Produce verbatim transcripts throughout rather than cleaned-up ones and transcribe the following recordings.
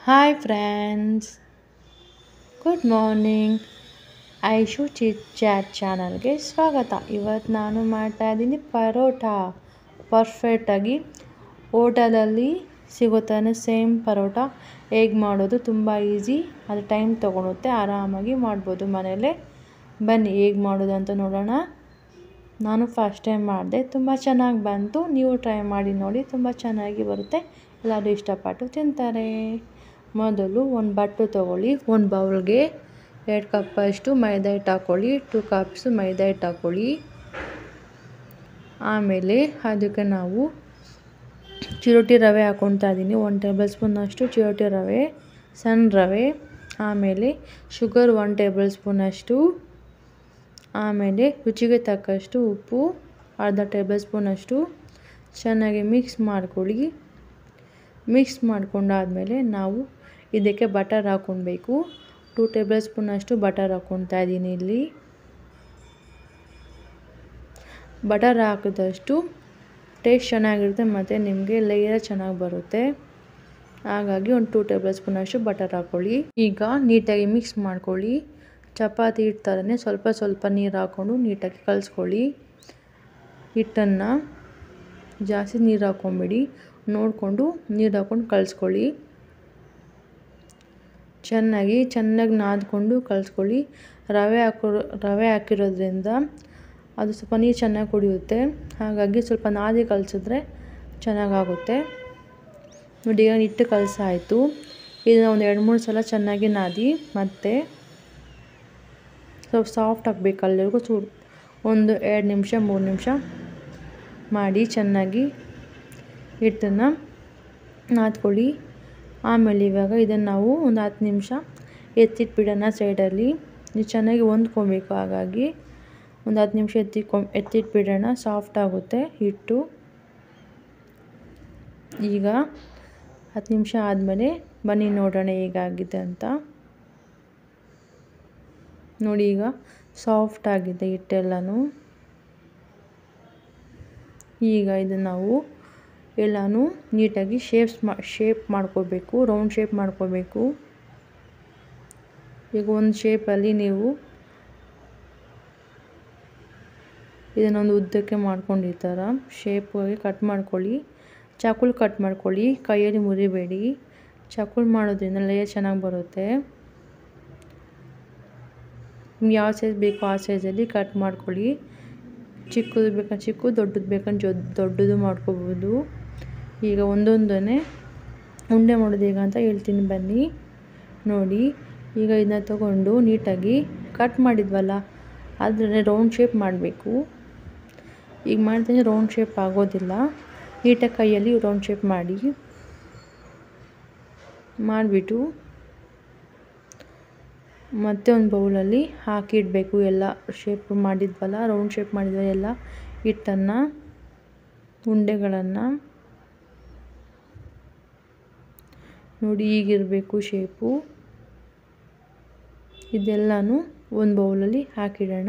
Hi friends, good morning. Aishu chit chat ಚಾನಲ್ಗೆ ಸ್ವಾಗತ. ಇವತ್ತು ನಾನು ಮಾಡ್ತಾ ಇದ್ದೀನಿ ಪರೋಟ. ಪರ್ಫೆಕ್ಟಾಗಿ ಹೋಟೆಲಲ್ಲಿ ಸಿಗುತ್ತಾನೆ ಸೇಮ್ ಪರೋಟ ಹೇಗೆ ಮಾಡೋದು ತುಂಬ ಈಸಿ. ಅದು ಟೈಮ್ ತೊಗೊಳುತ್ತೆ, ಆರಾಮಾಗಿ ಮಾಡ್ಬೋದು ಮನೆಯಲ್ಲೇ. ಬನ್ನಿ ಹೇಗೆ ಮಾಡೋದು ಅಂತ ನೋಡೋಣ. ನಾನು ಫಸ್ಟ್ ಟೈಮ್ ಮಾಡಿದೆ, ತುಂಬ ಚೆನ್ನಾಗಿ ಬಂತು. ನೀವು ಟ್ರೈ ಮಾಡಿ ನೋಡಿ, ತುಂಬ ಚೆನ್ನಾಗಿ ಬರುತ್ತೆ. ಎಲ್ಲರೂ ಇಷ್ಟಪಟ್ಟು ತಿಂತಾರೆ. ಮೊದಲು ಒಂದು ಬಟ್ಟಲು ತೊಗೊಳ್ಳಿ. ಒಂದು ಬೌಲ್ಗೆ ಎರಡು ಕಪ್ಪಷ್ಟು ಮೈದಾ ಹಿಟ್ಟು ಹಾಕ್ಕೊಳ್ಳಿ. ಟೂ ಕಪ್ಸ್ ಮೈದಾ ಹಿಟ್ಟು ಹಾಕ್ಕೊಳ್ಳಿ. ಆಮೇಲೆ ಅದಕ್ಕೆ ನಾವು ಚಿರೋಟಿ ರವೆ ಹಾಕ್ಕೊತಾ ಇದ್ದೀನಿ. ಒಂದು ಟೇಬಲ್ ಸ್ಪೂನಷ್ಟು ಚಿರೋಟಿ ರವೆ, ಸಣ್ಣ ರವೆ. ಆಮೇಲೆ ಶುಗರ್ ಒನ್ ಟೇಬಲ್ ಸ್ಪೂನಷ್ಟು. ಆಮೇಲೆ ರುಚಿಗೆ ತಕ್ಕಷ್ಟು ಉಪ್ಪು ಅರ್ಧ ಟೇಬಲ್ ಸ್ಪೂನಷ್ಟು. ಚೆನ್ನಾಗಿ ಮಿಕ್ಸ್ ಮಾಡ್ಕೊಳ್ಳಿ. ಮಿಕ್ಸ್ ಮಾಡ್ಕೊಂಡಾದಮೇಲೆ ನಾವು ಇದಕ್ಕೆ ಬಟರ್ ಹಾಕ್ಕೊಳ್ಬೇಕು. ಟೂ ಟೇಬಲ್ ಸ್ಪೂನಷ್ಟು ಬಟರ್ ಹಾಕ್ಕೊತಾ ಇದ್ದೀನಿ ಇಲ್ಲಿ. ಬಟರ್ ಹಾಕಿದಷ್ಟು ಟೇಸ್ಟ್ ಚೆನ್ನಾಗಿರುತ್ತೆ ಮತ್ತು ನಿಮಗೆ ಲೇಯರ್ ಚೆನ್ನಾಗಿ ಬರುತ್ತೆ. ಹಾಗಾಗಿ ಒಂದು ಟೂ ಟೇಬಲ್ ಸ್ಪೂನಷ್ಟು ಬಟರ್ ಹಾಕ್ಕೊಳ್ಳಿ. ಈಗ ನೀಟಾಗಿ ಮಿಕ್ಸ್ ಮಾಡ್ಕೊಳ್ಳಿ. ಚಪಾತಿ ಹಿಟ್ಟು ಥರನೇ ಸ್ವಲ್ಪ ಸ್ವಲ್ಪ ನೀರು ಹಾಕ್ಕೊಂಡು ನೀಟಾಗಿ ಕಲಿಸ್ಕೊಳ್ಳಿ. ಹಿಟ್ಟನ್ನು ಜಾಸ್ತಿ ನೀರು ಹಾಕ್ಕೊಂಬಿಡಿ, ನೋಡಿಕೊಂಡು ನೀರು ಹಾಕ್ಕೊಂಡು ಕಲಿಸ್ಕೊಳ್ಳಿ. ಚೆನ್ನಾಗಿ ಚೆನ್ನಾಗಿ ನಾದ್ಕೊಂಡು ಕಲಿಸ್ಕೊಳ್ಳಿ. ರವೆ ಹಾಕೋ ರವೆ ಹಾಕಿರೋದ್ರಿಂದ ಅದು ಸ್ವಲ್ಪ ನೀರು ಚೆನ್ನಾಗಿ ಕುಡಿಯುತ್ತೆ. ಹಾಗಾಗಿ ಸ್ವಲ್ಪ ನಾದಿ ಕಲಿಸಿದ್ರೆ ಚೆನ್ನಾಗಾಗುತ್ತೆ. ನೋಡಿ, ಈಗ ಹಿಟ್ಟು ಕಲಸಾಯಿತು. ಇದನ್ನು ಒಂದು ಎರಡು ಮೂರು ಸಲ ಚೆನ್ನಾಗಿ ನಾದಿ ಮತ್ತು ಸ್ವಲ್ಪ ಸಾಫ್ಟ್ ಆಗಬೇಕು ಅಲ್ಲಿವರೆಗೂ ಸು ಒಂದು ಎರಡು ನಿಮಿಷ ಮೂರು ನಿಮಿಷ ಮಾಡಿ ಚೆನ್ನಾಗಿ ಹಿಟ್ಟನ್ನು ನಾದ್ಕೊಳ್ಳಿ. ಆಮೇಲೆ ಇವಾಗ ಇದನ್ನು ನಾವು ಒಂದು ಹತ್ತು ನಿಮಿಷ ಎತ್ತಿಟ್ಬಿಡೋಣ ಸೈಡಲ್ಲಿ. ನೀವು ಚೆನ್ನಾಗಿ ಹೊಂದ್ಕೊಬೇಕು. ಹಾಗಾಗಿ ಒಂದು ಹತ್ತು ನಿಮಿಷ ಎತ್ತಿಕೊ ಎತ್ತಿಟ್ಬಿಡೋಣ, ಸಾಫ್ಟ್ ಆಗುತ್ತೆ ಹಿಟ್ಟು. ಈಗ ಹತ್ತು ನಿಮಿಷ ಆದಮೇಲೆ ಬನ್ನಿ ನೋಡೋಣ ಹೇಗಾಗಿದೆ ಅಂತ. ನೋಡಿ, ಈಗ ಸಾಫ್ಟ್ ಆಗಿದೆ ಹಿಟ್ಟೆಲ್ಲನೂ. ಈಗ ಇದನ್ನು ನಾವು ಎಲ್ಲನೂ ನೀಟಾಗಿ ಶೇಪ್ಸ್ ಮಾ ಶೇಪ್ ಮಾಡ್ಕೋಬೇಕು, ರೌಂಡ್ ಶೇಪ್ ಮಾಡ್ಕೋಬೇಕು. ಈಗ ಒಂದು ಶೇಪಲ್ಲಿ ನೀವು ಇದನ್ನೊಂದು ಉದ್ದಕ್ಕೆ ಮಾಡ್ಕೊಂಡು ಈ ಥರ ಶೇಪಾಗಿ ಕಟ್ ಮಾಡ್ಕೊಳ್ಳಿ. ಚಾಕುಲ್ ಕಟ್ ಮಾಡ್ಕೊಳ್ಳಿ, ಕೈಯಲ್ಲಿ ಮುರಿಬೇಡಿ. ಚಾಕುಲ್ ಮಾಡೋದ್ರಿಂದ ಲೇಯರ್ ಚೆನ್ನಾಗಿ ಬರುತ್ತೆ. ನಿಮ್ಗೆ ಯಾವ ಸೈಜ್ ಬೇಕೋ ಆ ಸೈಜಲ್ಲಿ ಕಟ್ ಮಾಡ್ಕೊಳ್ಳಿ. ಚಿಕ್ಕದು ಬೇಕಾ ಚಿಕ್ಕ, ದೊಡ್ಡದು ಬೇಕಂದ್ರೆ ಜೊ ದೊಡ್ಡದು ಮಾಡ್ಕೋಬೋದು. ಈಗ ಒಂದೊಂದನ್ನೇ ಉಂಡೆ ಮಾಡೋದು ಹೇಗೆ ಅಂತ ಹೇಳ್ತೀನಿ ಬನ್ನಿ ನೋಡಿ. ಈಗ ಇದನ್ನ ತಗೊಂಡು ನೀಟಾಗಿ ಕಟ್ ಮಾಡಿದ್ವಲ್ಲ ಅದನ್ನೇ ರೌಂಡ್ ಶೇಪ್ ಮಾಡಬೇಕು. ಈಗ ಮಾಡ್ತೀನಿ ರೌಂಡ್ ಶೇಪ್ ಆಗೋದಿಲ್ಲ. ನೀಟಾಗಿ ಕೈಯಲ್ಲಿ ರೌಂಡ್ ಶೇಪ್ ಮಾಡಿ ಮಾಡಿಬಿಟ್ಟು ಮತ್ತೆ ಒಂದು ಬೌಲಲ್ಲಿ ಹಾಕಿಡಬೇಕು. ಎಲ್ಲ ಶೇಪ್ ಮಾಡಿದ್ವಲ್ಲ, ರೌಂಡ್ ಶೇಪ್ ಮಾಡಿದ್ವಲ್ಲ ಎಲ್ಲ ಹಿಟ್ಟನ್ನು, ಉಂಡೆಗಳನ್ನು ನೋಡಿ ಹೀಗಿರಬೇಕು ಶೇಪು. ಇದೆಲ್ಲನೂ ಒಂದು ಬೌಲಲ್ಲಿ ಹಾಕಿಡೋಣ.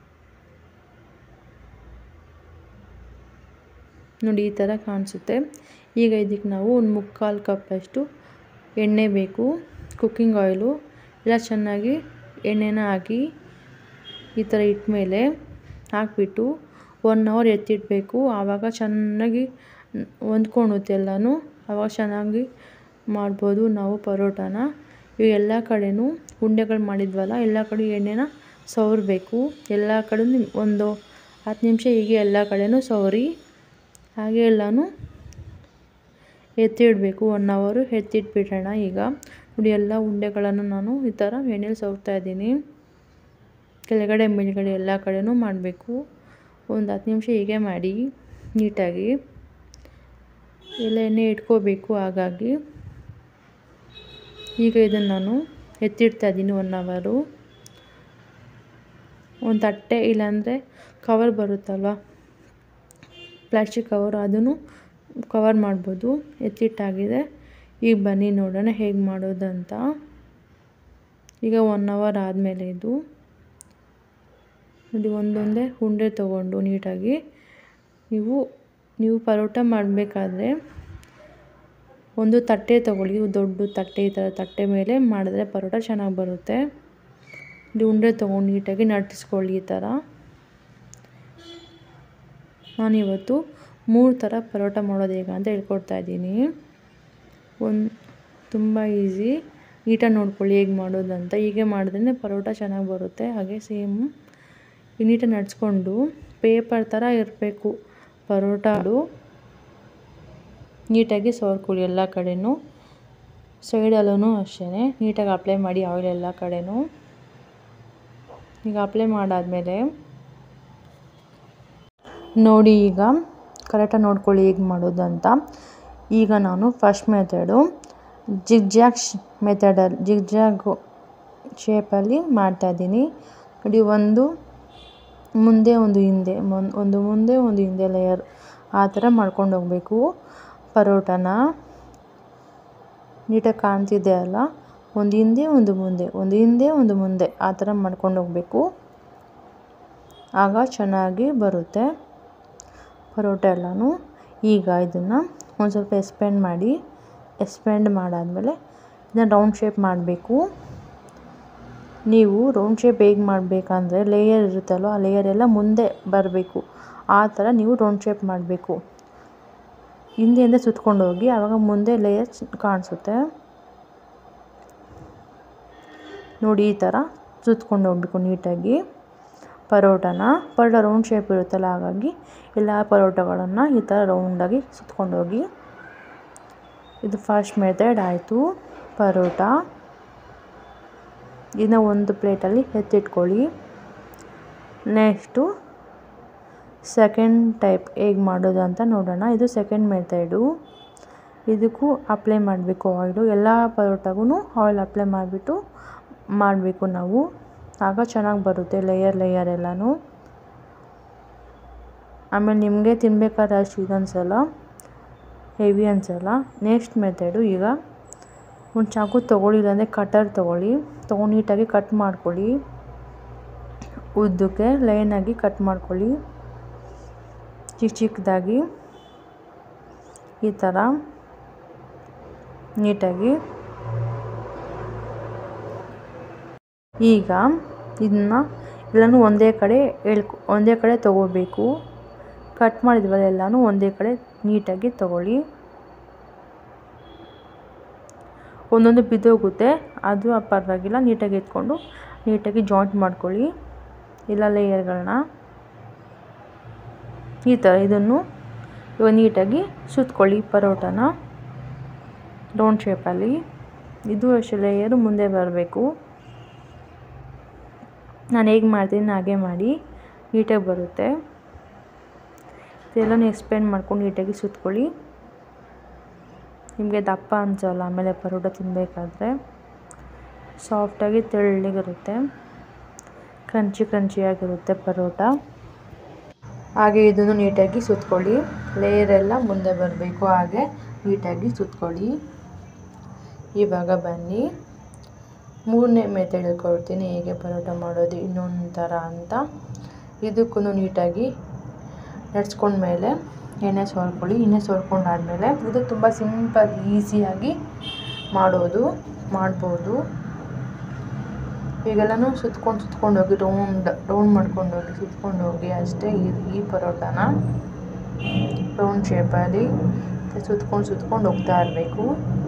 ನೋಡಿ ಈ ಥರ ಕಾಣಿಸುತ್ತೆ. ಈಗ ಇದಕ್ಕೆ ನಾವು ಒಂದು ಮುಕ್ಕಾಲು ಕಪ್ಪಷ್ಟು ಎಣ್ಣೆ ಬೇಕು, ಕುಕ್ಕಿಂಗ್ ಆಯಿಲು. ಎಲ್ಲ ಚೆನ್ನಾಗಿ ಎಣ್ಣೆನ ಹಾಕಿ ಈ ಥರ ಇಟ್ಮೇಲೆ ಹಾಕಿಬಿಟ್ಟು ಒನ್ ಅವರ್ ಎತ್ತಿಡಬೇಕು. ಆವಾಗ ಚೆನ್ನಾಗಿ ಹೊಂದ್ಕೊಳ್ಳುತ್ತೆ ಎಲ್ಲನೂ. ಆವಾಗ ಚೆನ್ನಾಗಿ ಮಾಡ್ಬೋದು ನಾವು ಪರೋಟನ. ಇವು ಎಲ್ಲ ಕಡೆಯೂ ಉಂಡೆಗಳು ಮಾಡಿದ್ವಲ್ಲ ಎಲ್ಲ ಕಡೆ ಎಣ್ಣೆನ ಸವರಬೇಕು. ಎಲ್ಲ ಕಡೆ ಒಂದು ಹತ್ತು ನಿಮಿಷ ಹೀಗೆ ಎಲ್ಲ ಕಡೆಯೂ ಸವರಿ. ಹಾಗೆ ಎಲ್ಲನೂ ಎತ್ತಿಡಬೇಕು. ಒನ್ ಅವರು ಎತ್ತಿಟ್ಬಿಡೋಣ. ಈಗ ನೋಡಿ, ಎಲ್ಲ ಉಂಡೆಗಳನ್ನು ನಾನು ಈ ಥರ ಎಣ್ಣೆಲಿ ಸವರ್ತಾ ಇದ್ದೀನಿ. ಕೆಳಗಡೆ ಮೇಲ್ಗಡೆ ಎಲ್ಲ ಕಡೆಯೂ ಮಾಡಬೇಕು. ಒಂದು ಹತ್ತು ನಿಮಿಷ ಹೀಗೆ ಮಾಡಿ ನೀಟಾಗಿ ಎಲ್ಲ ಎಣ್ಣೆ ಇಟ್ಕೋಬೇಕು. ಹಾಗಾಗಿ ಈಗ ಇದನ್ನು ನಾನು ಎತ್ತಿಡ್ತಾ ಇದ್ದೀನಿ ಒನ್ ಅವರು. ಒಂದು ತಟ್ಟೆ ಇಲ್ಲಾಂದರೆ ಕವರ್ ಬರುತ್ತಲ್ವ, ಪ್ಲಾಸ್ಟಿಕ್ ಕವರ್, ಅದನ್ನು ಕವರ್ ಮಾಡ್ಬೋದು. ಎತ್ತಿಟ್ಟಾಗಿದೆ. ಈಗ ಬನ್ನಿ ನೋಡೋಣ ಹೇಗೆ ಮಾಡೋದಂತ. ಈಗ ಒನ್ ಅವರ್ ಆದಮೇಲೆ ಇದು ನೋಡಿ, ಒಂದೊಂದೇ ಉಂಡೆ ತೊಗೊಂಡು ನೀಟಾಗಿ ನೀವು ನೀವು ಪರೋಟ ಮಾಡಬೇಕಾದ್ರೆ ಒಂದು ತಟ್ಟೆ ತೊಗೊಳ್ಳಿ, ದೊಡ್ಡ ತಟ್ಟೆ, ಈ ಥರ ತಟ್ಟೆ ಮೇಲೆ ಮಾಡಿದ್ರೆ ಪರೋಟ ಚೆನ್ನಾಗಿ ಬರುತ್ತೆ. ಇಲ್ಲಿ ಉಂಡೆ ತೊಗೊಂಡು ನೀಟಾಗಿ ನಟ್ಟಿಸ್ಕೊಳ್ಳಿ. ಈ ಥರ ನಾನಿವತ್ತು ಮೂರು ಥರ ಪರೋಟ ಮಾಡೋದು ಹೇಗೆ ಅಂತ ಹೇಳ್ಕೊಡ್ತಾ ಇದ್ದೀನಿ. ಒಂದು ತುಂಬ ಈಸಿ, ನೀಟಾಗಿ ನೋಡ್ಕೊಳ್ಳಿ ಹೇಗೆ ಮಾಡೋದು ಅಂತ. ಹೀಗೆ ಮಾಡಿದ್ರೆ ಪರೋಟ ಚೆನ್ನಾಗಿ ಬರುತ್ತೆ. ಹಾಗೆ ಸೇಮ್ ನೀಟಾಗಿ ನಡ್ಸ್ಕೊಂಡು ಪೇಪರ್ ಥರ ಇರಬೇಕು ಪರೋಟಗಳು. ನೀಟಾಗಿ ಸವರ್ಕೊಳ್ಳಿ ಎಲ್ಲ ಕಡೆನೂ, ಸೈಡಲ್ಲೂ ಅಷ್ಟೇ ನೀಟಾಗಿ ಅಪ್ಲೈ ಮಾಡಿ ಆಯಿಲ್ ಎಲ್ಲ ಕಡೆನೂ. ಈಗ ಅಪ್ಲೈ ಮಾಡಾದಮೇಲೆ ನೋಡಿ, ಈಗ ಕರೆಕ್ಟಾಗಿ ನೋಡ್ಕೊಳ್ಳಿ ಹೇಗೆ ಮಾಡೋದು ಅಂತ. ಈಗ ನಾನು ಫಸ್ಟ್ ಮೆಥಡು ಜಿಗ್ಜ್ಯಾಗ್ ಮೆಥಡಲ್ಲಿ ಜಿಗ್ಜ್ಯಾಗ್ ಶೇಪಲ್ಲಿ ಮಾಡ್ತಾಯಿದ್ದೀನಿ ನೋಡಿ. ಒಂದು ಮುಂದೆ ಒಂದು ಹಿಂದೆ, ಒಂದು ಮುಂದೆ ಒಂದು ಹಿಂದೆ ಲೇಯರ್ ಆ ಥರ ಮಾಡ್ಕೊಂಡು ಹೋಗಬೇಕು ಪರೋಟನ. ನೀಟಾಗಿ ಕಾಣ್ತಿದೆ ಅಲ್ಲ, ಒಂದು ಹಿಂದೆ ಒಂದು ಮುಂದೆ, ಒಂದು ಹಿಂದೆ ಒಂದು ಮುಂದೆ ಆ ಥರ ಮಾಡ್ಕೊಂಡು ಹೋಗಬೇಕು. ಆಗ ಚೆನ್ನಾಗಿ ಬರುತ್ತೆ ಪರೋಟ ಎಲ್ಲನೂ. ಈಗ ಇದನ್ನು ಒಂದು ಸ್ವಲ್ಪ ಎಕ್ಸ್ಪೆಂಡ್ ಮಾಡಿ, ಎಕ್ಸ್ಪೆಂಡ್ ಮಾಡಾದಮೇಲೆ ಇದನ್ನು ರೌಂಡ್ ಶೇಪ್ ಮಾಡಬೇಕು. ನೀವು ರೌಂಡ್ ಶೇಪ್ ಹೇಗೆ ಮಾಡಬೇಕಂದ್ರೆ, ಲೇಯರ್ ಇರುತ್ತಲ್ವ ಆ ಲೇಯರ್ ಎಲ್ಲ ಮುಂದೆ ಬರಬೇಕು. ಆ ಥರ ನೀವು ರೌಂಡ್ ಶೇಪ್ ಮಾಡಬೇಕು. ಹಿಂದೆಯಿಂದ ಸುತ್ಕೊಂಡು ಹೋಗಿ, ಆವಾಗ ಮುಂದೆ ಲೇಯರ್ ಕಾಣಿಸುತ್ತೆ ನೋಡಿ. ಈ ಥರ ಸುತ್ಕೊಂಡು ಹೋಗಬೇಕು ನೀಟಾಗಿ ಪರೋಟನ. ಪರೋಟ ರೌಂಡ್ ಶೇಪ್ ಇರುತ್ತಲ್ಲ, ಹಾಗಾಗಿ ಎಲ್ಲ ಪರೋಟಗಳನ್ನು ಈ ಥರ ರೌಂಡಾಗಿ ಸುತ್ಕೊಂಡು ಹೋಗಿ. ಇದು ಫಸ್ಟ್ ಮೆಥಡ್ ಆಯಿತು ಪರೋಟ. ಇದನ್ನ ಒಂದು ಪ್ಲೇಟಲ್ಲಿ ಎತ್ತಿಟ್ಕೊಳ್ಳಿ. ನೆಕ್ಸ್ಟು ಸೆಕೆಂಡ್ ಟೈಪ್ ಹೇಗೆ ಮಾಡೋದು ಅಂತ ನೋಡೋಣ. ಇದು ಸೆಕೆಂಡ್ ಮೆಥಡು. ಇದಕ್ಕೂ ಅಪ್ಲೈ ಮಾಡಬೇಕು ಆಯಿಲು. ಎಲ್ಲ ಪರೋಟಗೂ ಆಯಿಲ್ ಅಪ್ಲೈ ಮಾಡಿಬಿಟ್ಟು ಮಾಡಬೇಕು ನಾವು, ಆಗ ಚೆನ್ನಾಗಿ ಬರುತ್ತೆ ಲೇಯರ್ ಲೇಯರ್ ಎಲ್ಲನೂ. ಆಮೇಲೆ ನಿಮಗೆ ತಿನ್ಬೇಕಾದ್ರೆ ಅಷ್ಟು ಇದು ಅನಿಸಲ್ಲ, ಹೆವಿ ಅನಿಸಲ್ಲ. ನೆಕ್ಸ್ಟ್ ಮೆಥಡು, ಈಗ ಒಂದು ಚಾಕು ತೊಗೊಳ್ಳಿ, ಇಲ್ಲಾಂದರೆ ಕಟರ್ ತೊಗೊಳ್ಳಿ. ತೊಗೊಂಡು ನೀಟಾಗಿ ಕಟ್ ಮಾಡ್ಕೊಳ್ಳಿ. ಉದ್ದಕ್ಕೆ ಲೈನಾಗಿ ಕಟ್ ಮಾಡ್ಕೊಳ್ಳಿ, ಚಿಕ್ಕ ಚಿಕ್ಕದಾಗಿ ಈ ಥರ ನೀಟಾಗಿ. ಈಗ ಇದನ್ನ ಎಲ್ಲನೂ ಒಂದೇ ಕಡೆ ಎಳ್ಕೊ ಒಂದೇ ಕಡೆ ತೊಗೋಬೇಕು. ಕಟ್ ಮಾಡಿದ್ವಲ್ಲ ಎಲ್ಲನೂ ಒಂದೇ ಕಡೆ ನೀಟಾಗಿ ತೊಗೊಳ್ಳಿ. ಒಂದೊಂದು ಬಿದ್ದೋಗುತ್ತೆ, ಅದು ಪರವಾಗಿಲ್ಲ. ನೀಟಾಗಿ ಎತ್ಕೊಂಡು ನೀಟಾಗಿ ಜಾಯಿಂಟ್ ಮಾಡ್ಕೊಳ್ಳಿ ಎಲ್ಲ ಲೇಯರ್ಗಳನ್ನ ಈ ಥರ. ಇದನ್ನು ಇವಾಗ ನೀಟಾಗಿ ಸುತ್ಕೊಳ್ಳಿ ಪರೋಟನ ರೌಂಡ್ ಶೇಪಲ್ಲಿ. ಇದು ಅಷ್ಟೇ ಲೇಯರು ಮುಂದೆ ಬರಬೇಕು. ನಾನು ಹೇಗೆ ಮಾಡ್ತೀನಿ ಹಾಗೆ ಮಾಡಿ, ನೀಟಾಗಿ ಬರುತ್ತೆ. ಇದೆಲ್ಲನೂ ಎಕ್ಸ್ಪೆಂಡ್ ಮಾಡ್ಕೊಂಡು ನೀಟಾಗಿ ಸುತ್ಕೊಳ್ಳಿ. ನಿಮಗೆ ದಪ್ಪ ಅನಿಸಲ್ಲ ಆಮೇಲೆ ಪರೋಟ ತಿನ್ನಬೇಕಾದ್ರೆ. ಸಾಫ್ಟಾಗಿ ತೆಳ್ಳಗಿರುತ್ತೆ, ಕ್ರಂಚಿ ಕ್ರಂಚಿಯಾಗಿರುತ್ತೆ ಪರೋಟ. ಹಾಗೆ ಇದನ್ನು ನೀಟಾಗಿ ಸುತ್ಕೊಳ್ಳಿ. ಲೇಯರೆಲ್ಲ ಮುಂದೆ ಬರಬೇಕು, ಹಾಗೆ ನೀಟಾಗಿ ಸುತ್ಕೊಳ್ಳಿ. ಇವಾಗ ಬನ್ನಿ ಮೂರನೇ ಮೆಥಡ್ ಹೇಳ್ಕೊಡ್ತೀನಿ, ಹೇಗೆ ಪರೋಟ ಮಾಡೋದು ಇನ್ನೊಂದು ಥರ ಅಂತ. ಇದಕ್ಕೂ ನೀಟಾಗಿ ನಡ್ಸ್ಕೊಂಡ್ಮೇಲೆ ಎಣ್ಣೆ ಸವರ್ಕೊಳ್ಳಿ. ಎಣ್ಣೆ ಸವರ್ಕೊಂಡಾದ್ಮೇಲೆ ಇದು ತುಂಬ ಸಿಂಪಲ್, ಈಸಿಯಾಗಿ ಮಾಡೋದು ಮಾಡ್ಬೋದು. ಈಗೆಲ್ಲನೂ ಸುತ್ಕೊಂಡು ಸುತ್ಕೊಂಡು ಹೋಗಿ ರೌಂಡ್ ರೌಂಡ್ ಮಾಡ್ಕೊಂಡು ಹೋಗಿ ಸುತ್ಕೊಂಡು ಹೋಗಿ ಅಷ್ಟೇ. ಈ ಈ ಪರೋಟನ ರೌಂಡ್ ಶೇಪಲ್ಲಿ ಸುತ್ಕೊಂಡು ಸುತ್ಕೊಂಡು ಹೋಗ್ತಾ ಇರಬೇಕು.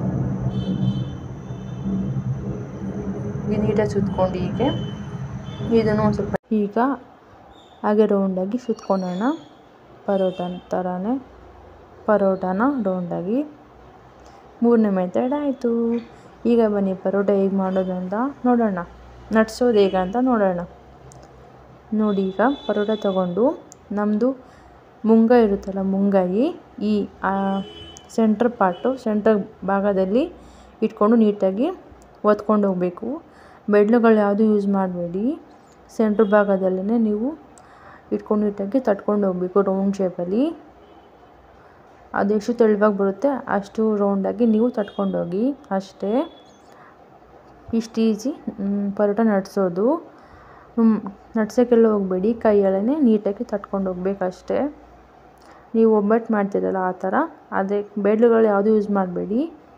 ನೀಟಾಗಿ ಸುತ್ಕೊಂಡು ಹೀಗೆ ಇದನ್ನು ಒಂದು ಸ್ವಲ್ಪ ಈಗ ಹಾಗೆ ರೌಂಡಾಗಿ ಸುತ್ಕೊಳ್ಳೋಣ. ಪರೋಟ ಥರನೇ ಪರೋಟನ ರೌಂಡಾಗಿ. ಮೂರನೇ ಮೆಥಡ್ ಆಯಿತು. ಈಗ ಬನ್ನಿ ಪರೋಟ ಹೇಗೆ ಮಾಡೋದು ಅಂತ ನೋಡೋಣ, ನಡ್ಸೋದು ಹೇಗೆ ಅಂತ ನೋಡೋಣ. ನೋಡಿ, ಈಗ ಪರೋಟ ತಗೊಂಡು ನಮ್ಮದು ಮುಂಗಾಯಿ ಇರುತ್ತಲ್ಲ, ಮುಂಗಾಯಿ ಈ ಸೆಂಟ್ರ್ ಪಾರ್ಟು ಸೆಂಟ್ರ್ ಭಾಗದಲ್ಲಿ ಇಟ್ಕೊಂಡು ನೀಟಾಗಿ ಒತ್ಕೊಂಡು ಹೋಗಬೇಕು. ಬೆಡ್ಲುಗಳು ಯಾವುದು ಯೂಸ್ ಮಾಡಬೇಡಿ, ಸೆಂಟ್ರ್ ಭಾಗದಲ್ಲೇ ನೀವು ಇಟ್ಕೊಂಡು ನೀಟಾಗಿ ತಟ್ಕೊಂಡು ಹೋಗಬೇಕು ರೌಂಡ್ ಶೇಪಲ್ಲಿ. ಅದೆಷ್ಟು ತೆಳುವಾಗಿ ಬರುತ್ತೆ ಅಷ್ಟು ರೌಂಡಾಗಿ ನೀವು ತಟ್ಕೊಂಡೋಗಿ ಅಷ್ಟೇ. ಇಷ್ಟು ಈಸಿ ಪರೋಟ ನಡ್ಸೋದು. ನಡ್ಸೋಕ್ಕೆಲ್ಲ ಹೋಗಬೇಡಿ, ಕೈಯಲ್ಲೇ ನೀಟಾಗಿ ತಟ್ಕೊಂಡು ಹೋಗ್ಬೇಕಷ್ಟೇ. ನೀವು ಒಬ್ಬಟ್ಟು ಮಾಡ್ತೀರಲ್ಲ ಆ ಥರ, ಅದೇ ಬೆಡ್ಲುಗಳು ಯಾವುದು ಯೂಸ್ ಮಾಡಬೇಡಿ.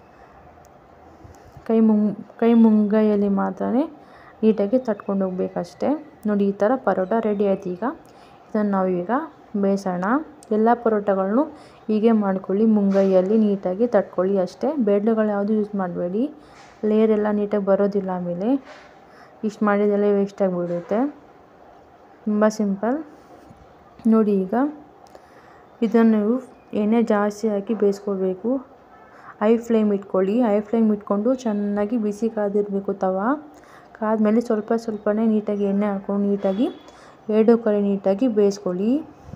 ಕೈ ಮುಂಗ್ ಕೈ ಮುಂಗೈಯಲ್ಲಿ ಮಾತ್ರ ನೀಟಾಗಿ ತಟ್ಕೊಂಡು ಹೋಗ್ಬೇಕಷ್ಟೆ. ನೋಡಿ ಈ ಥರ ಪರೋಟ ರೆಡಿ ಆಯ್ತು. ಈಗ ಇದನ್ನು ನಾವು ಈಗ ಬೇಯಿಸೋಣ. ಎಲ್ಲ ಪರೋಟಗಳನ್ನು ಹೀಗೆ ಮಾಡ್ಕೊಳ್ಳಿ, ಮುಂಗೈಯಲ್ಲಿ ನೀಟಾಗಿ ತಟ್ಕೊಳ್ಳಿ ಅಷ್ಟೇ. ಬೇಡ್ಲೆಗಳು ಯಾವುದು ಯೂಸ್ ಮಾಡಬೇಡಿ, ಲೇಯರ್ ಎಲ್ಲ ನೀಟಾಗಿ ಬರೋದಿಲ್ಲ. ಆಮೇಲೆ ಇಷ್ಟು ಮಾಡಿದೆಲ್ಲ ವೇಸ್ಟ್ ಆಗಿಬಿಡುತ್ತೆ. ತುಂಬ ಸಿಂಪಲ್. ನೋಡಿ ಈಗ ಇದನ್ನು ನೀವು ಎಣ್ಣೆ ಜಾಸ್ತಿ ಹಾಕಿ ಬೇಯಿಸ್ಕೋಬೇಕು. ಹೈ ಫ್ಲೇಮ್ ಇಟ್ಕೊಳ್ಳಿ. ಹೈ ಫ್ಲೇಮ್ ಇಟ್ಕೊಂಡು ಚೆನ್ನಾಗಿ ಬಿಸಿ ಕಾದಿರಬೇಕು ತವ. ಕಾದ್ಮೇಲೆ ಸ್ವಲ್ಪ ಸ್ವಲ್ಪನೇ ನೀಟಾಗಿ ಎಣ್ಣೆ ಹಾಕ್ಕೊಂಡು ನೀಟಾಗಿ ಎರಡು ಕಡೆ ನೀಟಾಗಿ ಬೇಯಿಸ್ಕೊಳ್ಳಿ.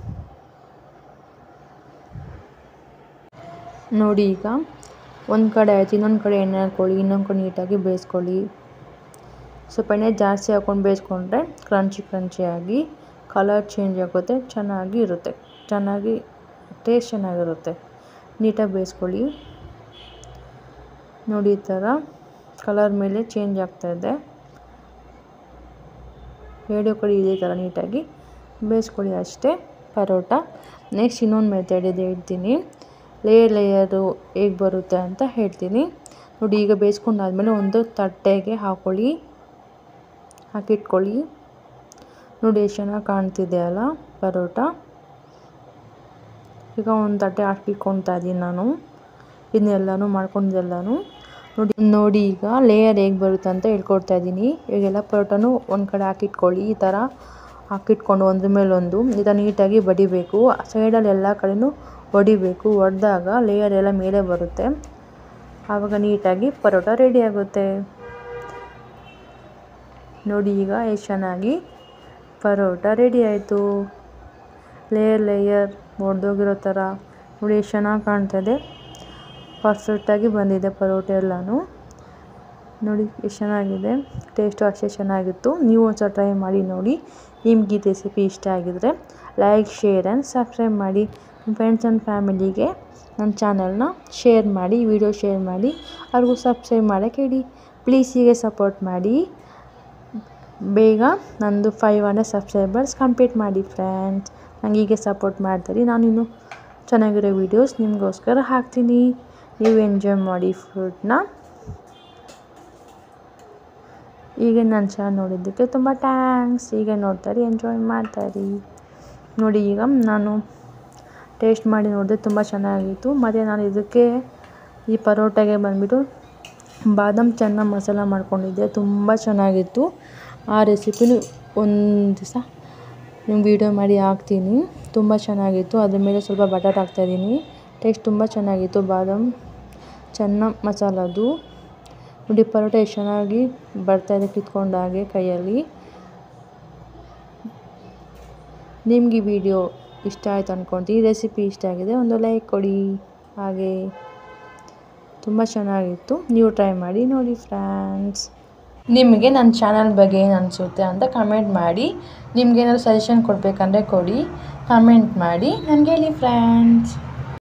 ನೋಡಿ ಈಗ ಒಂದು ಕಡೆ ಆಯ್ತು, ಇನ್ನೊಂದು ಕಡೆ ಎಣ್ಣೆ ಹಾಕ್ಕೊಳ್ಳಿ, ಇನ್ನೊಂದು ಕಡೆ ನೀಟಾಗಿ ಬೇಯಿಸ್ಕೊಳ್ಳಿ. ಸ್ವಲ್ಪ ಎಣ್ಣೆ ಜಾಸ್ತಿ ಹಾಕ್ಕೊಂಡು ಬೇಯಿಸ್ಕೊಂಡ್ರೆ ಕ್ರಂಚಿ ಕ್ರಂಚಿಯಾಗಿ ಕಲರ್ ಚೇಂಜ್ ಆಗುತ್ತೆ, ಚೆನ್ನಾಗಿ ಇರುತ್ತೆ, ಚೆನ್ನಾಗಿ ಟೇಸ್ಟ್ ಚೆನ್ನಾಗಿರುತ್ತೆ. ನೀಟಾಗಿ ಬೇಯಿಸ್ಕೊಳ್ಳಿ. ನೋಡಿ ಈ ಥರ ಕಲರ್ ಮೇಲೆ ಚೇಂಜ್ ಆಗ್ತಾಯಿದೆ. ಎರಡು ಕಡೆ ಇದೇ ಥರ ನೀಟಾಗಿ ಬೇಯಿಸ್ಕೊಳ್ಳಿ ಅಷ್ಟೇ ಪರೋಟ. ನೆಕ್ಸ್ಟ್ ಇನ್ನೊಂದು ಮೆಥಡ್ ಇದೆ ಹೇಳ್ತೀನಿ, ಲೇಯರ್ ಲೇಯರು ಹೇಗೆ ಬರುತ್ತೆ ಅಂತ ಹೇಳ್ತೀನಿ. ನೋಡಿ ಈಗ ಬೇಯಿಸ್ಕೊಂಡಾದ್ಮೇಲೆ ಒಂದು ತಟ್ಟೆಗೆ ಹಾಕ್ಕೊಳ್ಳಿ, ಹಾಕಿಟ್ಕೊಳ್ಳಿ. ನೋಡಿ ಎಷ್ಟು ಚೆನ್ನಾಗಿ ಕಾಣ್ತಿದೆ ಅಲ್ಲ ಪರೋಟ. ಈಗ ಒಂದು ತಟ್ಟೆ ಹಾಕಿಟ್ಕೊತಾ ಇದ್ದೀನಿ ನಾನು. ಇದನ್ನೆಲ್ಲನೂ ಮಾಡ್ಕೊಂಡಿದ್ದೆಲ್ಲನೂ ನೋಡಿ ನೋಡಿ ಈಗ ಲೇಯರ್ ಹೇಗೆ ಬರುತ್ತೆ ಅಂತ ಹೇಳ್ಕೊಡ್ತಾ ಇದ್ದೀನಿ. ಈಗೆಲ್ಲ ಪರೋಟನೂ ಒಂದು ಕಡೆ ಹಾಕಿಟ್ಕೊಳ್ಳಿ. ಈ ಥರ ಹಾಕಿಟ್ಕೊಂಡು ಒಂದ್ರ ಮೇಲೊಂದು ಈ ಥರ ನೀಟಾಗಿ ಬಡಿಬೇಕು. ಸೈಡಲ್ಲಿ ಎಲ್ಲ ಕಡೆಯೂ ಹೊಡಿಬೇಕು. ಹೊಡೆದಾಗ ಲೇಯರ್ ಎಲ್ಲ ಮೇಲೆ ಬರುತ್ತೆ, ಆವಾಗ ನೀಟಾಗಿ ಪರೋಟ ರೆಡಿ ಆಗುತ್ತೆ. ನೋಡಿ ಈಗ ಎಷ್ಟು ಚೆನ್ನಾಗಿ ಪರೋಟ ರೆಡಿ ಆಯಿತು. ಲೇಯರ್ ಲೇಯರ್ ಒಡೆದೋಗಿರೋ ಥರ ನೋಡಿ ಎಷ್ಟು ಚೆನ್ನಾಗಿ ಕಾಣ್ತಾಯಿದೆ. ಪರ್ಫೆಕ್ಟಾಗಿ ಬಂದಿದೆ ಪರೋಟ ಎಲ್ಲನೂ. ನೋಡಿ ಎಷ್ಟು ಚೆನ್ನಾಗಿದೆ, ಟೇಸ್ಟು ಅಷ್ಟೇ ಚೆನ್ನಾಗಿತ್ತು. ನೀವು ಒಂದ್ಸಲ ಟ್ರೈ ಮಾಡಿ ನೋಡಿ. ನಿಮ್ಗೆ ಈ ರೆಸಿಪಿ ಇಷ್ಟ ಆಗಿದರೆ ಲೈಕ್, ಶೇರ್ ಆ್ಯಂಡ್ ಸಬ್ಸ್ಕ್ರೈಬ್ ಮಾಡಿ. ನಿಮ್ಮ ಫ್ರೆಂಡ್ಸ್ ಆ್ಯಂಡ್ ಫ್ಯಾಮಿಲಿಗೆ ನನ್ನ ಚಾನಲ್ನ ಶೇರ್ ಮಾಡಿ, ವಿಡಿಯೋ ಶೇರ್ ಮಾಡಿ, ಅವ್ರಿಗೂ ಸಬ್ಸ್ಕ್ರೈಬ್ ಮಾಡೋಕ್ಕೆ ಹೇಳಿ. ಪ್ಲೀಸ್ ಹೀಗೆ ಸಪೋರ್ಟ್ ಮಾಡಿ. ಬೇಗ ನಂದು ಫೈವ್ ಹಂಡ್ರೆಡ್ ಸಬ್ಸ್ಕ್ರೈಬರ್ಸ್ ಕಂಪ್ಲೀಟ್ ಮಾಡಿ ಫ್ರೆಂಡ್ಸ್. ನಂಗೆ ಹೀಗೆ ಸಪೋರ್ಟ್ ಮಾಡ್ತೀರಿ, ನಾನು ಇನ್ನೂ ಚೆನ್ನಾಗಿರೋ ವೀಡಿಯೋಸ್ ನಿಮಗೋಸ್ಕರ ಹಾಕ್ತೀನಿ. ನೀವು ಎಂಜಾಯ್ ಮಾಡಿ ಫುಡ್ನ. ಈಗ ನನ್ನ ಚಾನಲ್ ನೋಡಿದ್ದಕ್ಕೆ ತುಂಬ ಥ್ಯಾಂಕ್ಸ್. ಹೀಗೆ ನೋಡ್ತಾರೆ, ಎಂಜಾಯ್ ಮಾಡ್ತಾರೆ. ನೋಡಿ ಈಗ ನಾನು ಟೇಸ್ಟ್ ಮಾಡಿ ನೋಡಿದೆ, ತುಂಬ ಚೆನ್ನಾಗಿತ್ತು. ಮತ್ತು ನಾನು ಇದಕ್ಕೆ ಈ ಪರೋಟಗೆ ಬಂದುಬಿಟ್ಟು ಬಾದಾಮ್ ಚೆನ್ನ ಮಸಾಲ ಮಾಡ್ಕೊಂಡಿದ್ದೆ, ತುಂಬ ಚೆನ್ನಾಗಿತ್ತು. ಆ ರೆಸಿಪಿನೂ ಒಂದು ದಿವಸ ನಿಮ್ಗೆ ವೀಡಿಯೋ ಮಾಡಿ ಹಾಕ್ತೀನಿ. ತುಂಬ ಚೆನ್ನಾಗಿತ್ತು. ಅದ್ರ ಮೇಲೆ ಸ್ವಲ್ಪ ಬಟಾಟ್ ಹಾಕ್ತಾಯಿದ್ದೀನಿ. ಟೇಸ್ಟ್ ತುಂಬ ಚೆನ್ನಾಗಿತ್ತು ಬಾದಾಮ್ ಚೆನ್ನ ಮಸಾಲದು. ನೋಡಿ ಪರೋಟ ಎಷ್ಟು ಚೆನ್ನಾಗಿ ಬರ್ತಾಯಿದೆ ಕಿತ್ಕೊಂಡಾಗೆ ಕೈಯಲ್ಲಿ. ನಿಮ್ಗೆ ಈ ವಿಡಿಯೋ ಇಷ್ಟ ಆಯಿತು ಅಂದ್ಕೊಳ್ತೀನಿ. ಈ ರೆಸಿಪಿ ಇಷ್ಟ ಆಗಿದೆ ಒಂದು ಲೈಕ್ ಕೊಡಿ. ಹಾಗೆ ತುಂಬ ಚೆನ್ನಾಗಿತ್ತು, ನೀವು ಟ್ರೈ ಮಾಡಿ ನೋಡಿ ಫ್ರೆಂಡ್ಸ್. ನಿಮಗೆ ನನ್ನ ಚಾನಲ್ ಬಗ್ಗೆ ಏನು ಅನಿಸುತ್ತೆ ಅಂತ ಕಮೆಂಟ್ ಮಾಡಿ. ನಿಮ್ಗೇನಾದ್ರು ಸಜೆಷನ್ ಕೊಡಬೇಕಂದ್ರೆ ಕೊಡಿ, ಕಮೆಂಟ್ ಮಾಡಿ ನನಗೆ ಹೇಳಿ ಫ್ರೆಂಡ್ಸ್.